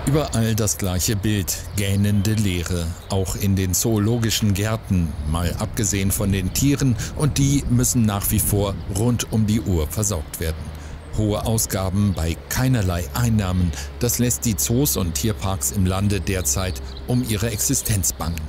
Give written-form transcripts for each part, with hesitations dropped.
Überall das gleiche Bild, gähnende Leere, auch in den zoologischen Gärten, mal abgesehen von den Tieren, und die müssen nach wie vor rund um die Uhr versorgt werden. Hohe Ausgaben bei keinerlei Einnahmen, das lässt die Zoos und Tierparks im Lande derzeit um ihre Existenz bangen.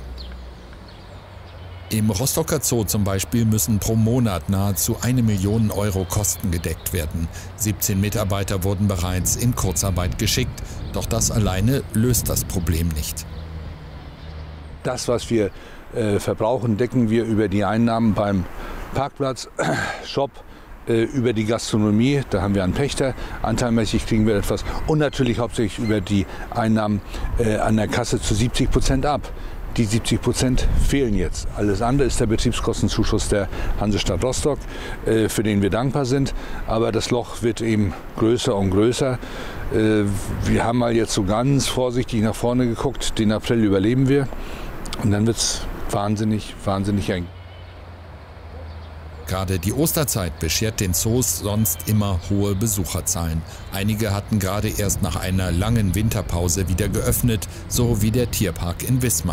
Im Rostocker Zoo zum Beispiel müssen pro Monat nahezu 1 Million Euro Kosten gedeckt werden. 17 Mitarbeiter wurden bereits in Kurzarbeit geschickt, doch das alleine löst das Problem nicht. Das, was wir verbrauchen, decken wir über die Einnahmen beim Parkplatz, Shop, über die Gastronomie, da haben wir einen Pächter, anteilmäßig kriegen wir etwas und natürlich hauptsächlich über die Einnahmen an der Kasse zu 70% ab. Die 70% fehlen jetzt. Alles andere ist der Betriebskostenzuschuss der Hansestadt Rostock, für den wir dankbar sind. Aber das Loch wird eben größer und größer. Wir haben mal jetzt so ganz vorsichtig nach vorne geguckt. Den April überleben wir. Und dann wird es wahnsinnig, wahnsinnig eng. Gerade die Osterzeit beschert den Zoos sonst immer hohe Besucherzahlen. Einige hatten gerade erst nach einer langen Winterpause wieder geöffnet, so wie der Tierpark in Wismar.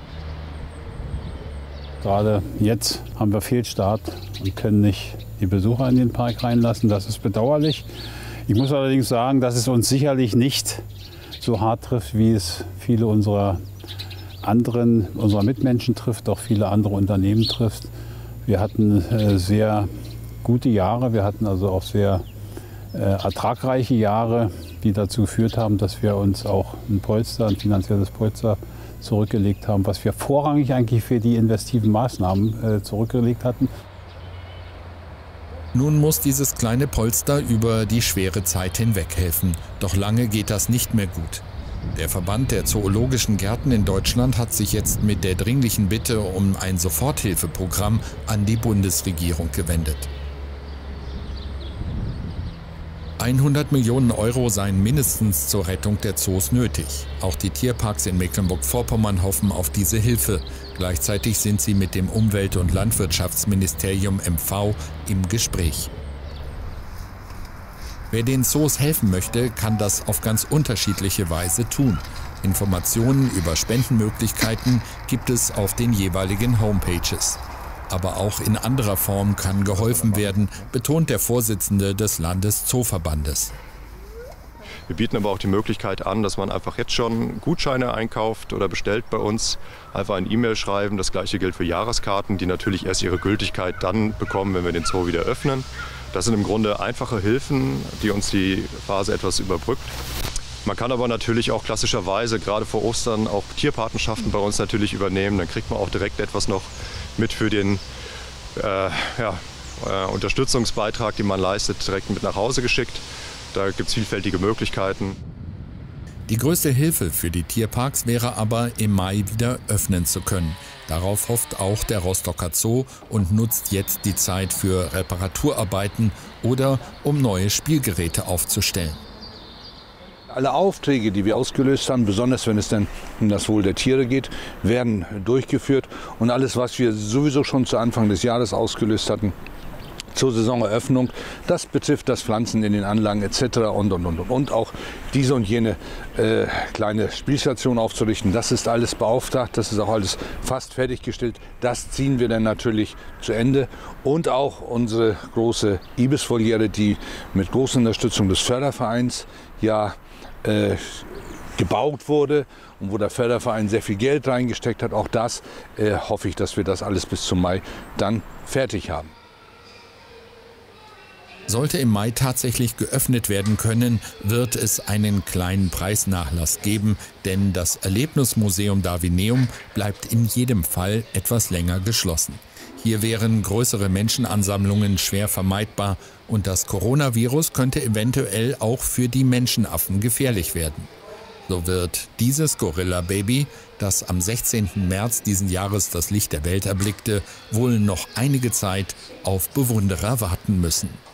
Gerade jetzt haben wir Fehlstart und können nicht die Besucher in den Park reinlassen. Das ist bedauerlich. Ich muss allerdings sagen, dass es uns sicherlich nicht so hart trifft, wie es viele unserer Mitmenschen trifft, auch viele andere Unternehmen trifft. Wir hatten sehr gute Jahre, wir hatten also auch sehr ertragreiche Jahre, die dazu geführt haben, dass wir uns auch ein finanzielles Polster zurückgelegt haben, was wir vorrangig eigentlich für die investiven Maßnahmen zurückgelegt hatten. Nun muss dieses kleine Polster über die schwere Zeit hinweg helfen. Doch lange geht das nicht mehr gut. Der Verband der Zoologischen Gärten in Deutschland hat sich jetzt mit der dringlichen Bitte um ein Soforthilfeprogramm an die Bundesregierung gewendet. 100 Millionen Euro seien mindestens zur Rettung der Zoos nötig. Auch die Tierparks in Mecklenburg-Vorpommern hoffen auf diese Hilfe. Gleichzeitig sind sie mit dem Umwelt- und Landwirtschaftsministerium MV im Gespräch. Wer den Zoos helfen möchte, kann das auf ganz unterschiedliche Weise tun. Informationen über Spendenmöglichkeiten gibt es auf den jeweiligen Homepages. Aber auch in anderer Form kann geholfen werden, betont der Vorsitzende des Landeszooverbandes. Wir bieten aber auch die Möglichkeit an, dass man einfach jetzt schon Gutscheine einkauft oder bestellt bei uns. Einfach eine E-Mail schreiben. Das Gleiche gilt für Jahreskarten, die natürlich erst ihre Gültigkeit dann bekommen, wenn wir den Zoo wieder öffnen. Das sind im Grunde einfache Hilfen, die uns die Phase etwas überbrückt. Man kann aber natürlich auch klassischerweise, gerade vor Ostern, auch Tierpatenschaften bei uns natürlich übernehmen. Dann kriegt man auch direkt etwas noch mit für den Unterstützungsbeitrag, den man leistet, direkt mit nach Hause geschickt. Da gibt es vielfältige Möglichkeiten. Die größte Hilfe für die Tierparks wäre aber, im Mai wieder öffnen zu können. Darauf hofft auch der Rostocker Zoo und nutzt jetzt die Zeit für Reparaturarbeiten oder um neue Spielgeräte aufzustellen. Alle Aufträge, die wir ausgelöst haben, besonders wenn es dann um das Wohl der Tiere geht, werden durchgeführt. Und alles, was wir sowieso schon zu Anfang des Jahres ausgelöst hatten, zur Saisoneröffnung, das betrifft das Pflanzen in den Anlagen etc. und auch diese und jene kleine Spielstation aufzurichten. Das ist alles beauftragt, das ist auch alles fast fertiggestellt. Das ziehen wir dann natürlich zu Ende. Und auch unsere große Ibis-Voliere, die mit großer Unterstützung des Fördervereins gebaut wurde und wo der Förderverein sehr viel Geld reingesteckt hat. Auch das hoffe ich, dass wir das alles bis zum Mai dann fertig haben. Sollte im Mai tatsächlich geöffnet werden können, wird es einen kleinen Preisnachlass geben, denn das Erlebnismuseum Darwineum bleibt in jedem Fall etwas länger geschlossen. Hier wären größere Menschenansammlungen schwer vermeidbar und das Coronavirus könnte eventuell auch für die Menschenaffen gefährlich werden. So wird dieses Gorilla-Baby, das am 16. März diesen Jahres das Licht der Welt erblickte, wohl noch einige Zeit auf Bewunderer warten müssen.